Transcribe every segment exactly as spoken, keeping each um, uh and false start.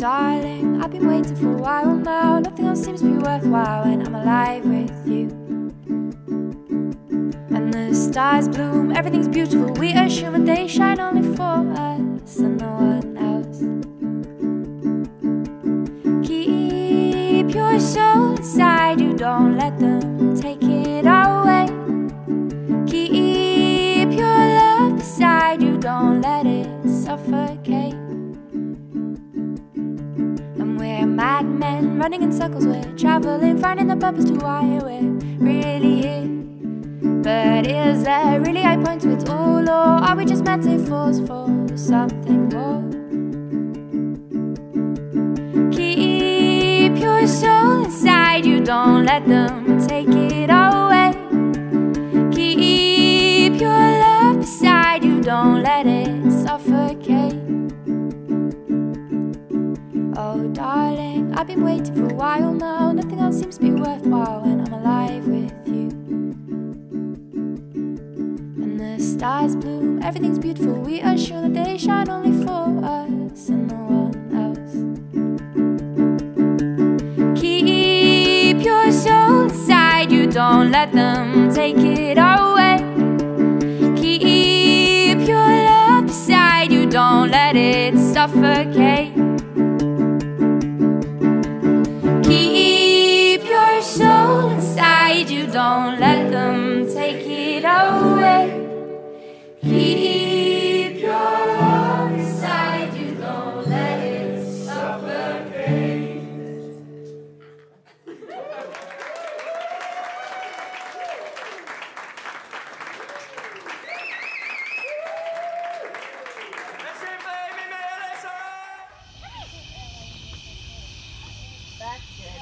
darling, I've been waiting for a while now. Nothing else seems to be worthwhile when I'm alive with you. And the stars bloom, everything's beautiful. We assume that they shine only for us and no one else. Keep your soul inside you, don't let them take it away. Keep your love beside you, don't let it suffocate. And we're madmen running in circles, we're traveling, finding the purpose to why we're really here. But is there really a point to it all, or are we just metaphors for something more? Keep your soul inside you, don't let them take it away. Keep your love beside you, don't let it suffocate. Oh darling, I've been waiting for a while now. Nothing else seems to be worthwhile when I'm alive with you. And the stars bloom, everything's beautiful. We are sure that they shine only for us and no one else. Keep your soul inside you, don't let them take it away. Keep your love beside you, don't let it suffocate. Keep your soul inside you, don't let them take it away. Keep your love inside you, don't let it suffocate. That's good.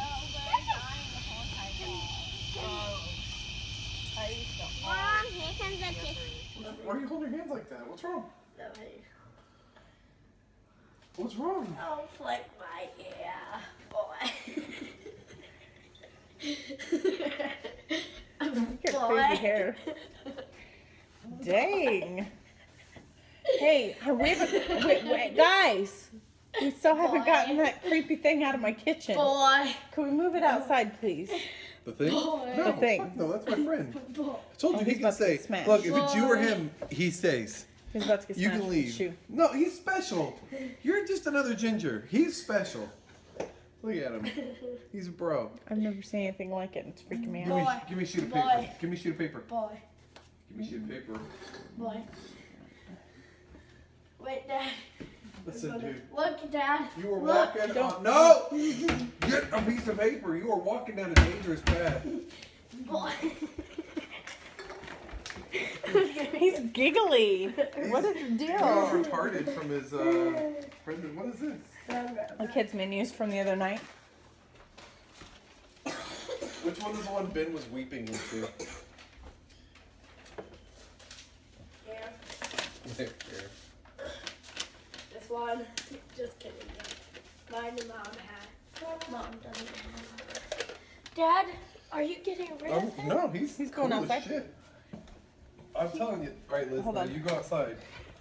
Mom, here comes a kiss. Why are you holding your hands like that? What's wrong? What's wrong? Oh, flick my ear, boy. Your crazy hair. Dang. Hey, wait, wait, wait, guys. We still haven't Boy. gotten that creepy thing out of my kitchen. Boy. Can we move it outside, please? The thing? Boy. No, The thing. fuck no, that's my friend. Boy. I told Oh, you he's he about can to stay. get smashed. Look, if it's you or Boy. him, he stays. He's about to get You smashed can with the leave. shoe. No, he's special. You're just another ginger. He's special. Look at him. He's a bro. I've never seen anything like it. It's freaking me Give out. me, Boy. give me a sheet of Boy. paper. Give me a sheet of paper. Boy. Give me a sheet of paper. Boy. Wait, Dad. Listen, dude. Look, Dad. You were Look. walking on. No! Get a piece of paper. You are walking down a dangerous path. Boy. He's giggly. What is the He's deal? retarded from his, uh, friend. What is this? The kids' menus from the other night. Which one is the one Ben was weeping into? Here. There. This one. Just kidding. Mine and Mom had. Mom doesn't have. Dad, are you getting rid of Um, him? no, he's He's going cool as outside. shit. I'm telling you. All right, Liz, Hold now on. you go outside.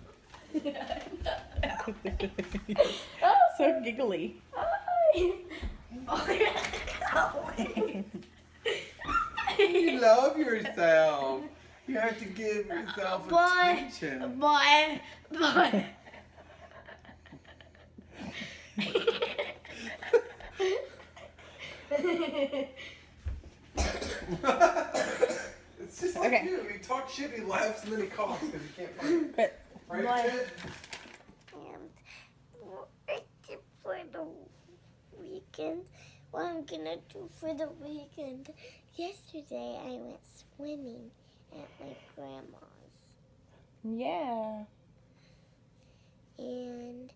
So giggly. You love yourself. You have to give yourself Boy. attention. Boy. Boy. It's just like Okay. you. He talks shit, he laughs, and then he coughs because he can't find it. But Right, Boy. Ted? And for the weekend, what I'm gonna do for the weekend. Yesterday, I went swimming at my grandma's, yeah. and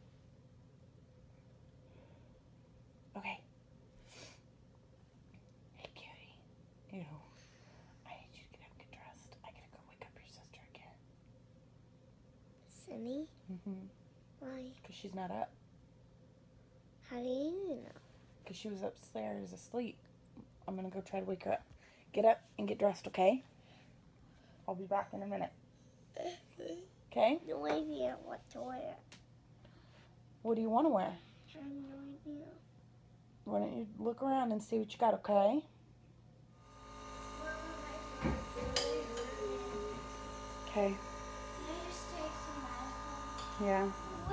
Okay. Hey, cutie. Ew. I need you to get up and get dressed. I gotta go wake up your sister again. Sunny, Mm-hmm. why? Because she's not up. How do you know? Because she was upstairs asleep. I'm gonna go try to wake her up. Get up and get dressed, okay? I'll be back in a minute. Okay? No idea what to wear. What do you want to wear? I have no idea. Why don't you look around and see what you got, okay? Okay. Yeah.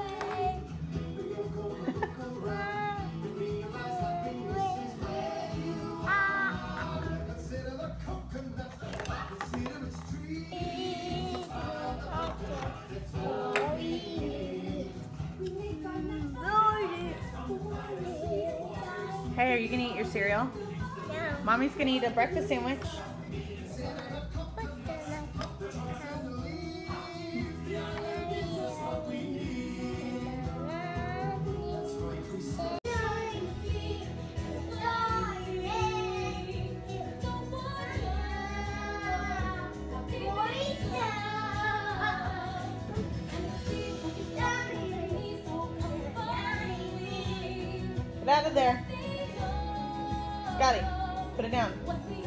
Hey, are you gonna eat your cereal? Yeah. Mommy's gonna eat a breakfast sandwich. Get out of there. Scotty, put it down.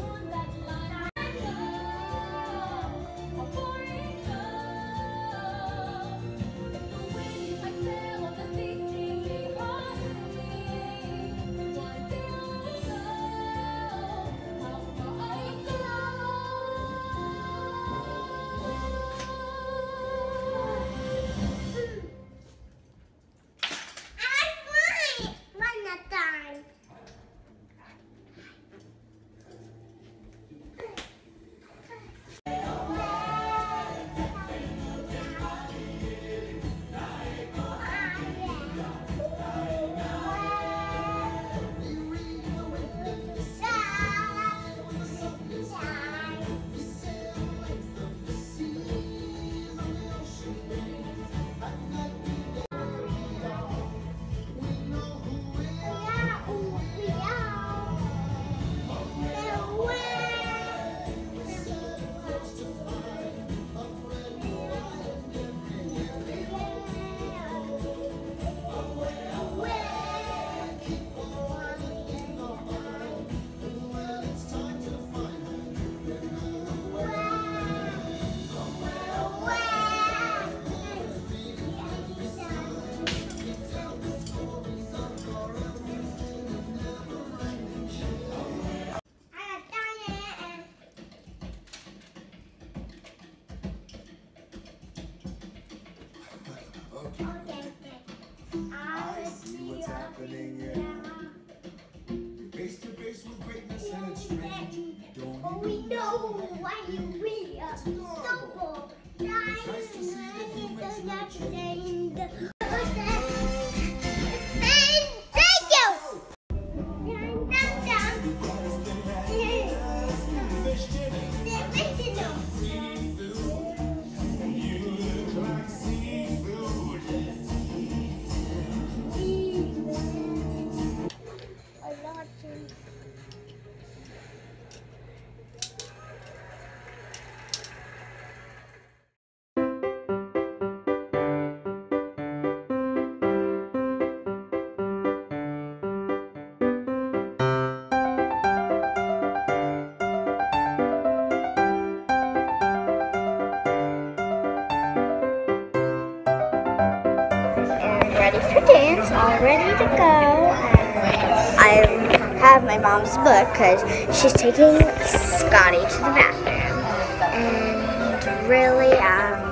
Ready for dance, all ready to go. I have my mom's book because she's taking Scotty to the bathroom. And really, um,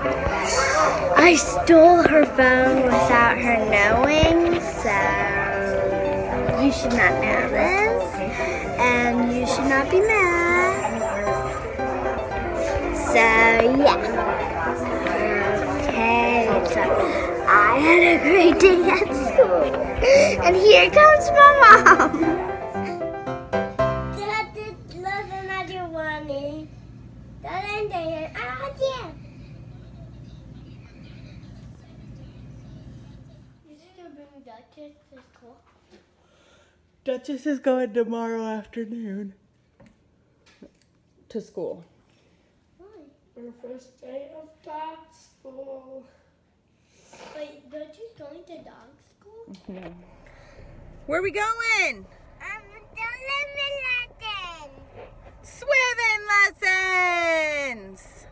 I stole her phone without her knowing, so you should not know this. And you should not be mad. So, yeah. Okay, so I had a great day at school, and here comes my mom. Dad did love another one. Dad and Dad, ah, yeah. You still bring Duchess to school? Duchess is going tomorrow afternoon to school. Our first day of dog school. Wait, Duchess going to dog school? Mm-hmm. Where are we going? Um, the lemon lesson. Swimming lessons!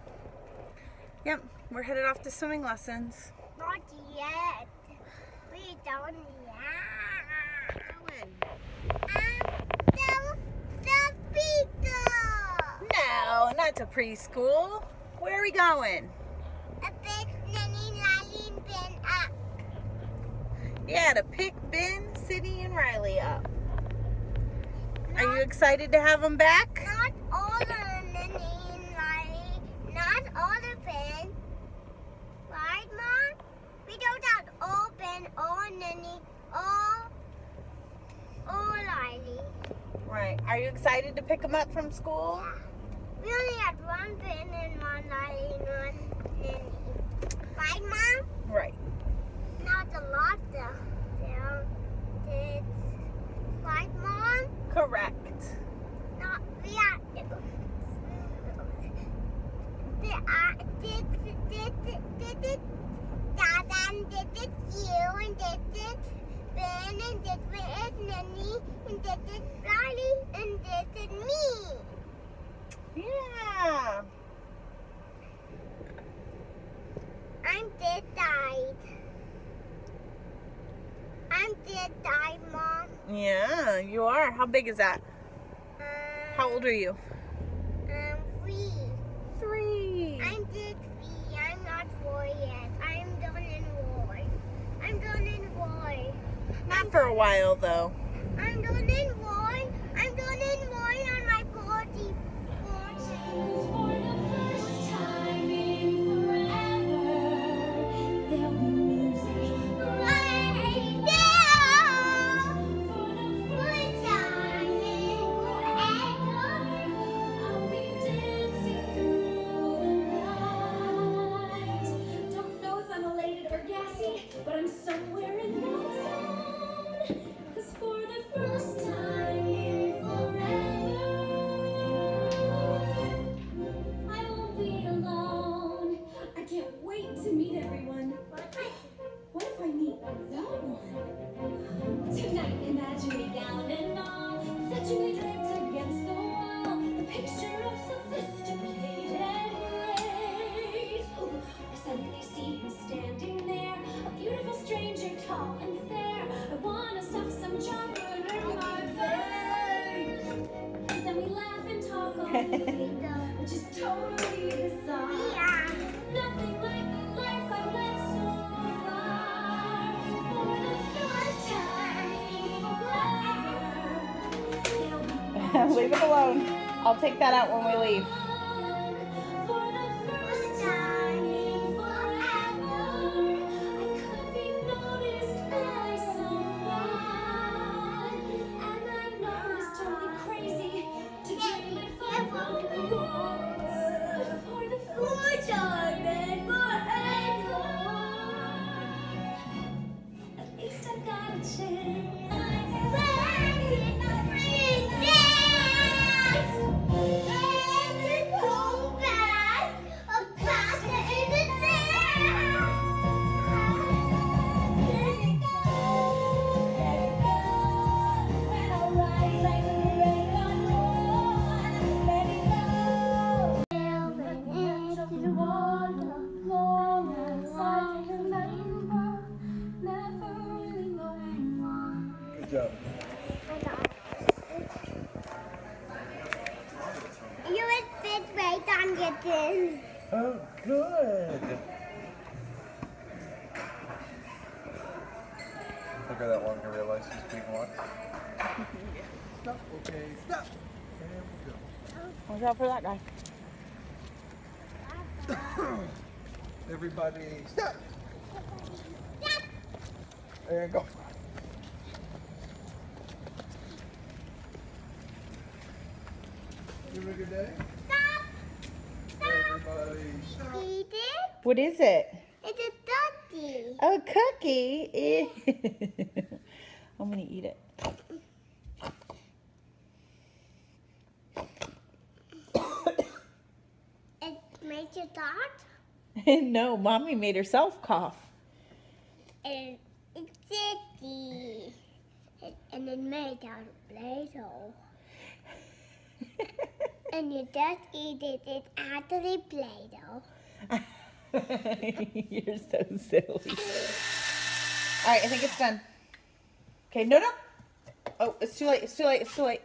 Yep, we're headed off to swimming lessons. Not yet. We we don't yeah. Um, the, the pizza. No, not to preschool. Where are we going? A big nanny Rylie and Ben up. Yeah, to pick Ben, Sydney, and Riley up. Are you excited to have them back? Not all the nanny and Rylie, not all the Ben. Right, Mom? We don't have all Ben, all nanny, all, all Rylie. Right. Are you excited to pick them up from school? Yeah. We only had one Ben and one Rylie and one nanny. Right, Mom? Right. Not a lot though. There, it's right, Mom? Correct. Not we are. Did I did did did did Dad and did it you and did it Ben and did it Nanny and did it Rylie and did it me. Yeah. I'm dead died. I'm dead died, Mom. Yeah, you are. How big is that? Um, How old are you? Um, three. Three. I'm dead three. I'm not four yet. I'm done in war. I'm done in war. Not for a while, though. I'm done in war. I'm done in war on my forty. For the first time in forever, there'll be music right there. For the first time in forever, I'll be dancing through the night. Don't know if I'm elated or gassy, but I'm somewhere in that zone. 'Cause for the first time in forever, I won't be alone. I can't wait to meet everyone. What if I meet the one? Tonight, imagine me gown and all, fetchingly draped against the wall, the picture of sophisticated grace. Ooh, I suddenly see him standing there, a beautiful stranger, tall and fair. I wanna stuff some chocolate in my face. Then we laugh and talk all night, which is totally bizarre. Nothing like the life I led so far. For the first time forever, Leave it alone. I'll take that out when we leave. for the first time in forever, I could be noticed by someone. And I know it's totally crazy to dream it forever. For the first time in forever, at least I got a chance. Good job. You would fit right on getting. Oh, good. Took her that long to realize she's being watched. Stop, okay, stop. There we Watch out for that guy. go. Everybody, stop. There you go. You having a good day? Stop. Everybody, stop. Eat it. What is it? It's a doggy. A cookie. Ew. I'm gonna eat it. It makes you thought. No, Mommy made herself cough. And it's sticky. And it's made out of Play-Doh. And you just eat it. It's actually Play-Doh. You're so silly. All right, I think it's done. Okay, no, no. Oh, it's too late. It's too late. It's too late.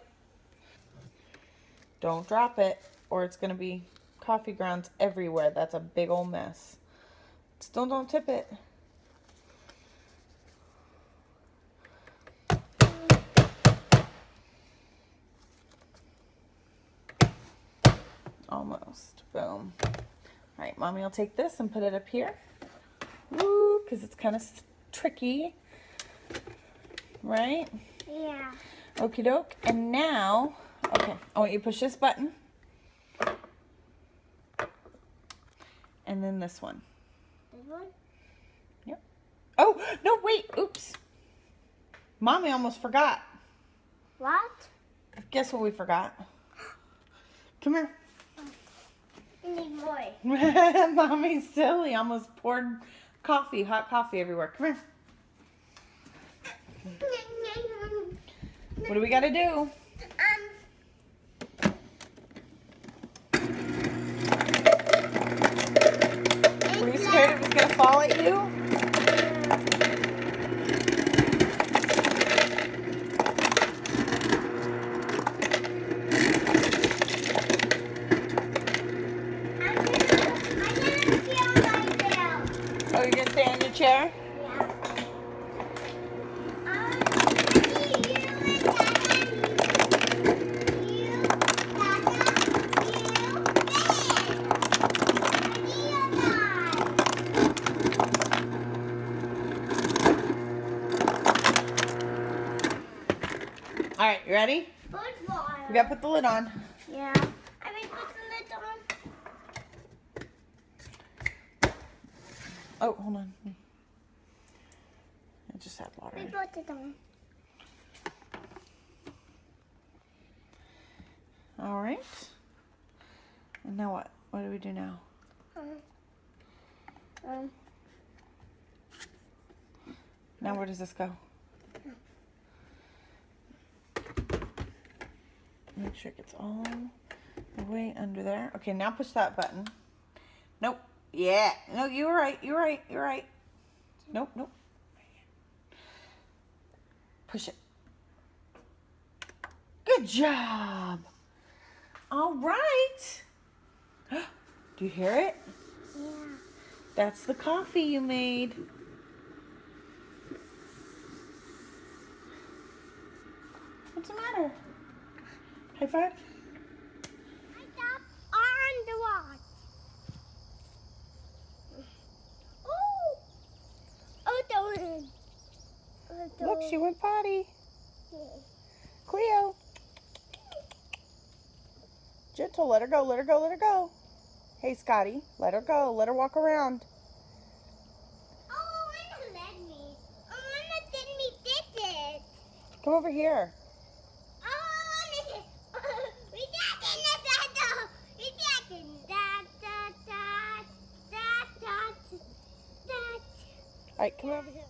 Don't drop it, or it's going to be coffee grounds everywhere. That's a big old mess. Still don't tip it. Almost. Boom. All right, Mommy will take this and put it up here. Woo, because it's kind of tricky. Right? Yeah. Okie doke. And now, okay, I want you to push this button. And then this one. This one? Yep. Oh, no, wait. Oops. Mommy almost forgot. What? Guess what we forgot? Come here. I need more. Mommy's silly. Almost poured coffee, hot coffee everywhere. Come here. What do we got to do? Um. Were you scared it was going to fall at you? Oh, you're going to stay on your chair? All right, you ready? We got to put the lid on. Yeah. I mean, put the lid on. Oh, hold on. I just had water. We put it on. All right. And now what? What do we do now? Um. Um. Now where does this go? Make sure it gets all the way under there. Okay, now push that button. Nope. Yeah. No, you were right. You were right. You're right. Nope, nope. Push it. Good job. All right. Do you hear it? Yeah. That's the coffee you made. What's the matter? High five? I got on the watch. Oh! Oh, don't. Oh, Look, she went potty. don't. Cleo. Gentle, let her go, let her go, let her go. Hey, Scotty, let her go, let her walk around. Oh, I don't let me. I want to let me did it. Come over here. All right, come over here.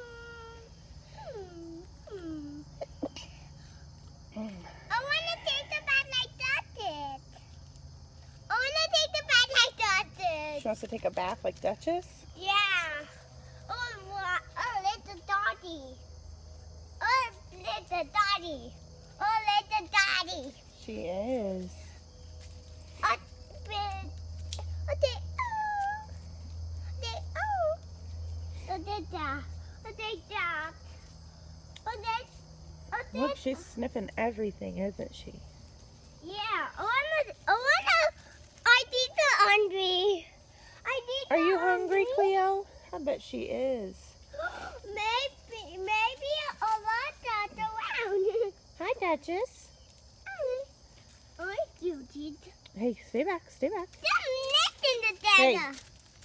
I want to take the bath like that did. I want to take the bath like that did. She wants to take a bath like Duchess? Yeah. Oh, what? Oh, little dotty. Oh, little dotty. Oh, little dotty. She is. Oh, big. Oh, they, oh. They, oh. Oh, they, da. Oh, they, da. Oh, they, oh, they. Look, she's sniffing everything, isn't she? Yeah. I want to, I want to, I think I'm hungry. I think Are you I'm hungry, Cleo? I bet she is. Maybe, maybe a lot that around. Hi, Duchess. Oh, you did. Hey, stay back, stay back. There's nothing to Hey. that.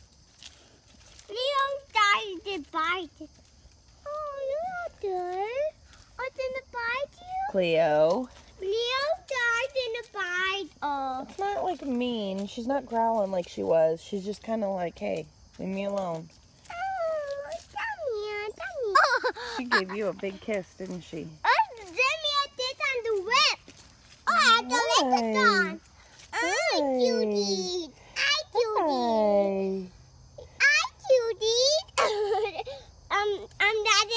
Leo died to bite. Oh, Leo died. What's in the bite you? Cleo. Leo died in the bite. Oh. It's not like mean. She's not growling like she was. She's just kind of like, hey, leave me alone. Oh, Damian, Damian. She gave you a big kiss, didn't she? Oh, Damian did on the whip. Oh, I have to let it on. Hi, cutie. Hi, cutie. Hey. Hi, cutie. um, um, Dad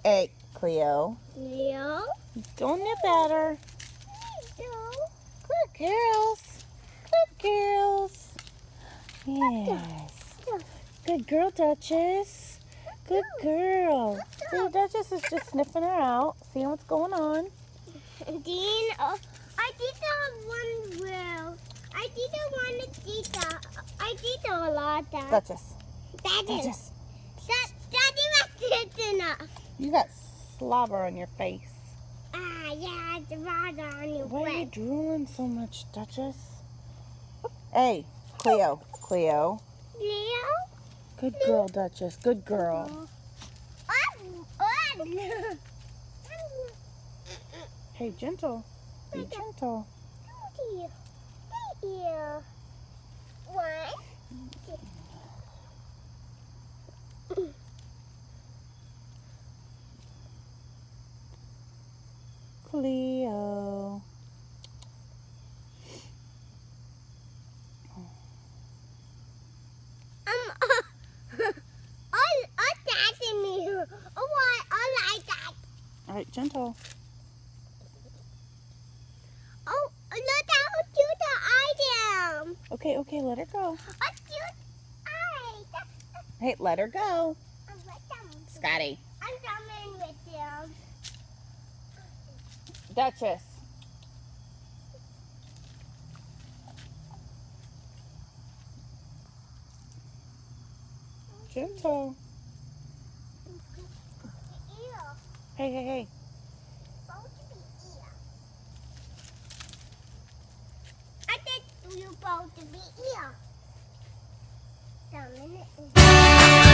Hey, Cleo. Leo. Don't nip at her. Leo. Good girls. Good girls. Yes. Good girl, Duchess. Good girl. See, Duchess is just sniffing her out, seeing what's going on. Dean, oh, I did that one well. I did the one that did that. I did a lot that. Duchess. That is. Duchess. That, that is enough. You got slobber on your face. Ah, yeah, it's right on your Why are you face. drooling so much, Duchess? Hey, Cleo. Cleo. Leo? Good girl, Duchess. Good girl. Oh, oh. Hey, gentle. Be gentle. Thank you. Thank you. One. Cleo. Um, uh, I, I dancing me. Oh, I, I like that. All right, gentle. Oh, look how cute the item. Okay, okay, let her go. A cute item. Hey, let her go. I'm with them. Scotty. I'm coming with them. Duchess. Gentle. Ear. Hey, hey, hey. Supposed to be ear. I think you're supposed to be ear. Down in it.